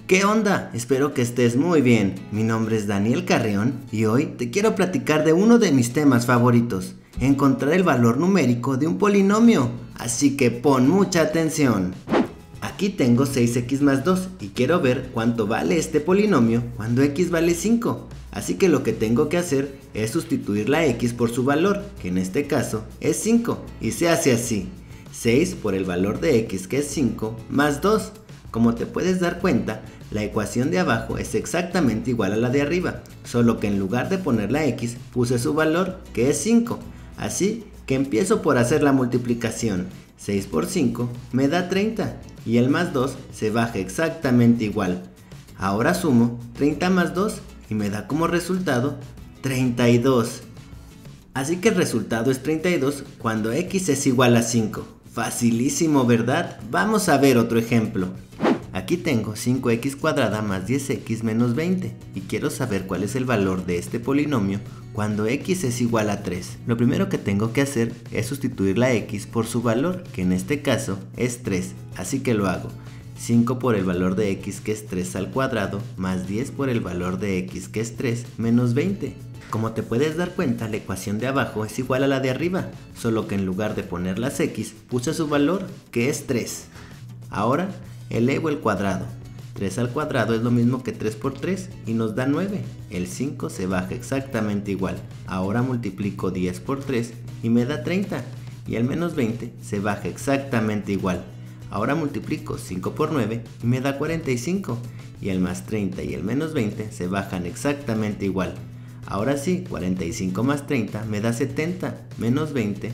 ¿Qué onda? Espero que estés muy bien. Mi nombre es Daniel Carrión y hoy te quiero platicar de uno de mis temas favoritos, encontrar el valor numérico de un polinomio. Así que pon mucha atención. Aquí tengo 6x más 2 y quiero ver cuánto vale este polinomio cuando x vale 5. Así que lo que tengo que hacer es sustituir la x por su valor, que en este caso es 5, y se hace así: 6 por el valor de x, que es 5, más 2. Como te puedes dar cuenta, la ecuación de abajo es exactamente igual a la de arriba, solo que en lugar de poner la x, puse su valor, que es 5. Así que empiezo por hacer la multiplicación. 6 por 5 me da 30, y el más 2 se baja exactamente igual. Ahora sumo 30 más 2 y me da como resultado 32. Así que el resultado es 32 cuando x es igual a 5. Facilísimo, ¿verdad? Vamos a ver otro ejemplo. Aquí tengo 5x cuadrada más 10x menos 20 y quiero saber cuál es el valor de este polinomio cuando x es igual a 3. Lo primero que tengo que hacer es sustituir la x por su valor, que en este caso es 3, así que lo hago. 5 por el valor de x, que es 3 al cuadrado, más 10 por el valor de x, que es 3, menos 20. Como te puedes dar cuenta, la ecuación de abajo es igual a la de arriba, solo que en lugar de poner las x, puse su valor, que es 3. Ahora elevo el cuadrado. 3 al cuadrado es lo mismo que 3 por 3 y nos da 9. El 5 se baja exactamente igual. Ahora multiplico 10 por 3 y me da 30. Y el menos 20 se baja exactamente igual. Ahora multiplico 5 por 9 y me da 45. Y el más 30 y el menos 20 se bajan exactamente igual. Ahora sí, 45 más 30 me da 70, menos 20,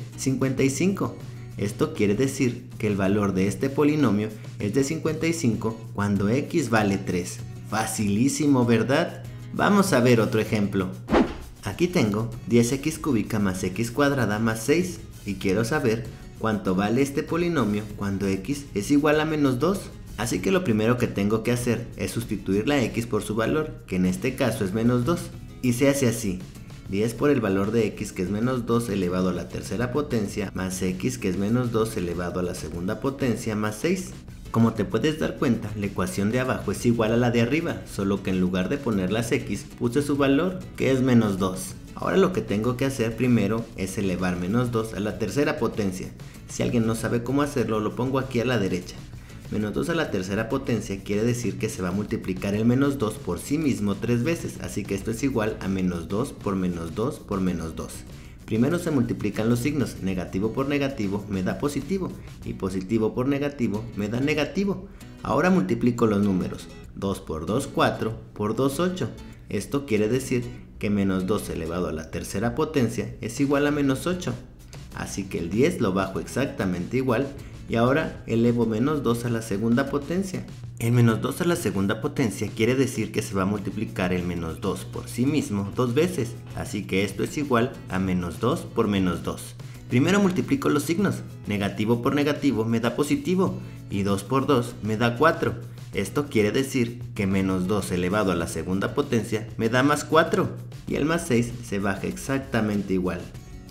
55. Esto quiere decir que el valor de este polinomio es de 55 cuando x vale 3. Facilísimo, ¿verdad? Vamos a ver otro ejemplo. Aquí tengo 10x cúbica más x cuadrada más 6 y quiero saber cuánto vale este polinomio cuando x es igual a menos 2. Así que lo primero que tengo que hacer es sustituir la x por su valor, que en este caso es menos 2, y se hace así: 10 por el valor de x, que es menos 2 elevado a la tercera potencia, más x, que es menos 2 elevado a la segunda potencia, más 6. Como te puedes dar cuenta, la ecuación de abajo es igual a la de arriba, solo que en lugar de poner las x, puse su valor, que es menos 2. Ahora lo que tengo que hacer primero es elevar menos 2 a la tercera potencia. Si alguien no sabe cómo hacerlo, lo pongo aquí a la derecha. Menos 2 a la tercera potencia quiere decir que se va a multiplicar el menos 2 por sí mismo 3 veces, así que esto es igual a menos 2 por menos 2 por menos 2. Primero se multiplican los signos, negativo por negativo me da positivo, y positivo por negativo me da negativo. Ahora multiplico los números, 2 por 2, 4, por 2, 8. Esto quiere decir que menos 2 elevado a la tercera potencia es igual a menos 8. Así que el 10 lo bajo exactamente igual. Y ahora elevo menos 2 a la segunda potencia. El menos 2 a la segunda potencia quiere decir que se va a multiplicar el menos 2 por sí mismo 2 veces. Así que esto es igual a menos 2 por menos 2. Primero multiplico los signos. Negativo por negativo me da positivo. Y 2 por 2 me da 4. Esto quiere decir que menos 2 elevado a la segunda potencia me da más 4. Y el más 6 se baja exactamente igual.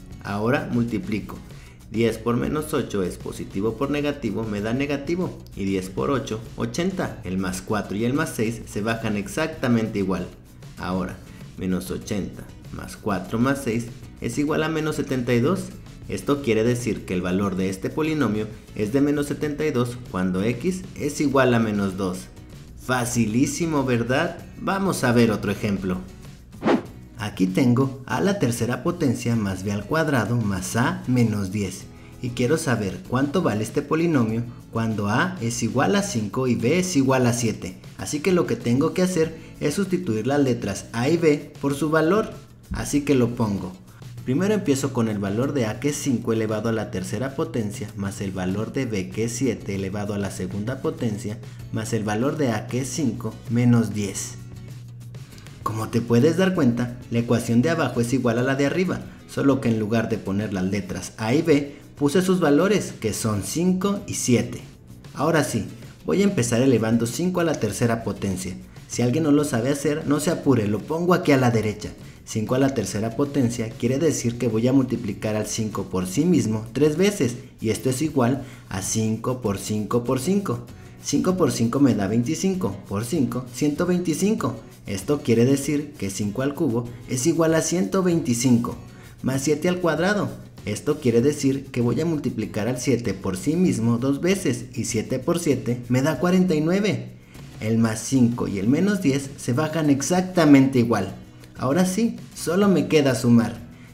Ahora multiplico. 10 por menos 8 es positivo por negativo, me da negativo. Y 10 por 8, 80. El más 4 y el más 6 se bajan exactamente igual. Ahora, menos 80 más 4 más 6 es igual a menos 72. Esto quiere decir que el valor de este polinomio es de menos 72 cuando x es igual a menos 2. Facilísimo, ¿verdad? Vamos a ver otro ejemplo. Aquí tengo a la tercera potencia más b al cuadrado más a menos 10 y quiero saber cuánto vale este polinomio cuando a es igual a 5 y b es igual a 7. Así que lo que tengo que hacer es sustituir las letras a y b por su valor. Así que lo pongo. Primero empiezo con el valor de a, que es 5 elevado a la tercera potencia, más el valor de b, que es 7 elevado a la segunda potencia, más el valor de a, que es 5 menos 10. Como te puedes dar cuenta, la ecuación de abajo es igual a la de arriba, solo que en lugar de poner las letras a y b, puse sus valores, que son 5 y 7. Ahora sí, voy a empezar elevando 5 a la tercera potencia. Si alguien no lo sabe hacer, no se apure, lo pongo aquí a la derecha. 5 a la tercera potencia quiere decir que voy a multiplicar al 5 por sí mismo 3 veces, y esto es igual a 5 por 5 por 5. 5 por 5 me da 25, por 5, 125. Esto quiere decir que 5 al cubo es igual a 125, más 7 al cuadrado. Esto quiere decir que voy a multiplicar al 7 por sí mismo dos veces y 7 por 7 me da 49. El más 5 y el menos 10 se bajan exactamente igual. Ahora sí, solo me queda sumar.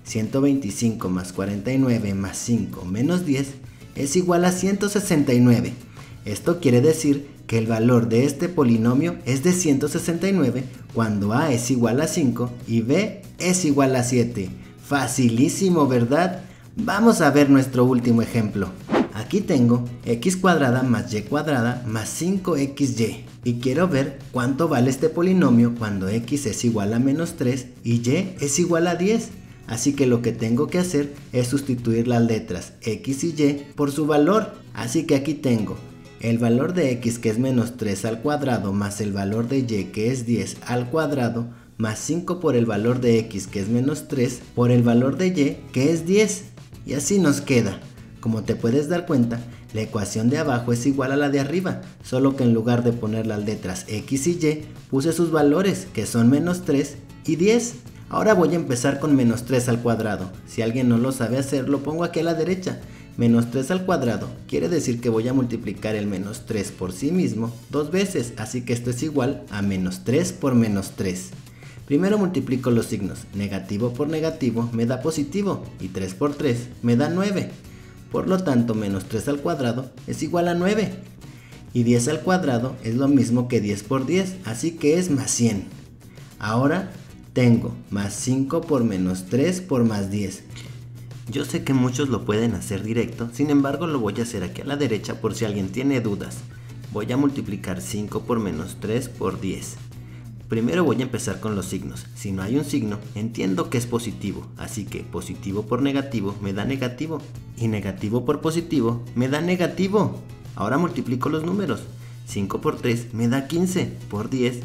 125 más 49 más 5 menos 10 es igual a 169. Esto quiere decir que el valor de este polinomio es de 169 cuando a es igual a 5 y b es igual a 7. Facilísimo, ¿verdad? Vamos a ver nuestro último ejemplo. Aquí tengo x cuadrada más y cuadrada más 5xy y quiero ver cuánto vale este polinomio cuando x es igual a menos 3 y y es igual a 10. Así que lo que tengo que hacer es sustituir las letras x y y por su valor. Así que aquí tengo el valor de x, que es menos 3 al cuadrado, más el valor de y, que es 10 al cuadrado, más 5 por el valor de x, que es menos 3, por el valor de y, que es 10. Y así nos queda. Como te puedes dar cuenta, la ecuación de abajo es igual a la de arriba, solo que en lugar de poner las letras x y y, puse sus valores, que son menos 3 y 10. Ahora voy a empezar con menos 3 al cuadrado. Si alguien no lo sabe hacer, lo pongo aquí a la derecha. Menos 3 al cuadrado quiere decir que voy a multiplicar el menos 3 por sí mismo dos veces, así que esto es igual a menos 3 por menos 3. Primero multiplico los signos, negativo por negativo me da positivo y 3 por 3 me da 9. Por lo tanto, menos 3 al cuadrado es igual a 9. Y 10 al cuadrado es lo mismo que 10 por 10, así que es más 100. Ahora tengo más 5 por menos 3 por más 10. Yo sé que muchos lo pueden hacer directo, sin embargo lo voy a hacer aquí a la derecha por si alguien tiene dudas. Voy a multiplicar 5 por menos 3 por 10. Primero voy a empezar con los signos. Si no hay un signo, entiendo que es positivo, así que positivo por negativo me da negativo y negativo por positivo me da negativo. Ahora multiplico los números. 5 por 3 me da 15, por 10,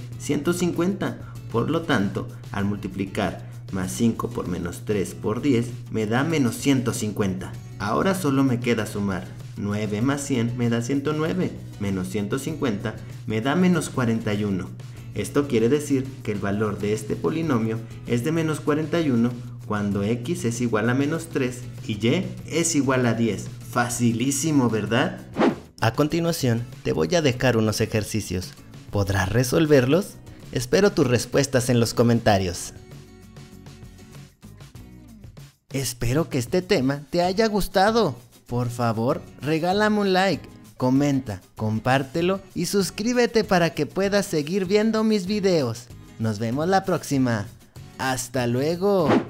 150. Por lo tanto, al multiplicar más 5 por menos 3 por 10 me da menos 150. Ahora solo me queda sumar. 9 más 100 me da 109, menos 150 me da menos 41. Esto quiere decir que el valor de este polinomio es de menos 41 cuando x es igual a menos 3 y y es igual a 10. Facilísimo, ¿verdad? A continuación, te voy a dejar unos ejercicios. ¿Podrás resolverlos? Espero tus respuestas en los comentarios. Espero que este tema te haya gustado. Por favor, regálame un like, comenta, compártelo y suscríbete para que puedas seguir viendo mis videos. Nos vemos la próxima. ¡Hasta luego!